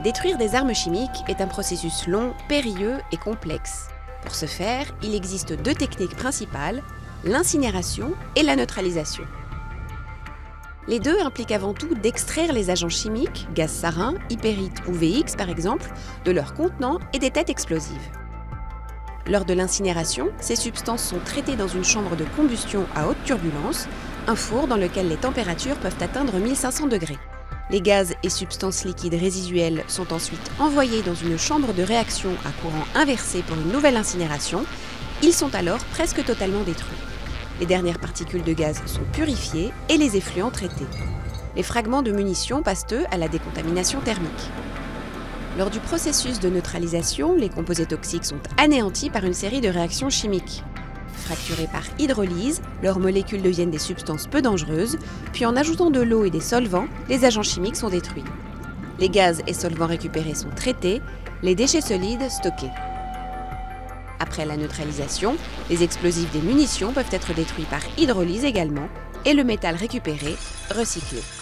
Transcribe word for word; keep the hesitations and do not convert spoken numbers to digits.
Détruire des armes chimiques est un processus long, périlleux et complexe. Pour ce faire, il existe deux techniques principales, l'incinération et la neutralisation. Les deux impliquent avant tout d'extraire les agents chimiques, gaz sarin, hypérite ou V X par exemple, de leurs contenants et des têtes explosives. Lors de l'incinération, ces substances sont traitées dans une chambre de combustion à haute turbulence, un four dans lequel les températures peuvent atteindre mille cinq cents degrés. Les gaz et substances liquides résiduelles sont ensuite envoyés dans une chambre de réaction à courant inversé pour une nouvelle incinération. Ils sont alors presque totalement détruits. Les dernières particules de gaz sont purifiées et les effluents traités. Les fragments de munitions passent eux à la décontamination thermique. Lors du processus de neutralisation, les composés toxiques sont anéantis par une série de réactions chimiques. Fracturés par hydrolyse, leurs molécules deviennent des substances peu dangereuses, puis en ajoutant de l'eau et des solvants, les agents chimiques sont détruits. Les gaz et solvants récupérés sont traités, les déchets solides stockés. Après la neutralisation, les explosifs des munitions peuvent être détruits par hydrolyse également, et le métal récupéré recyclé.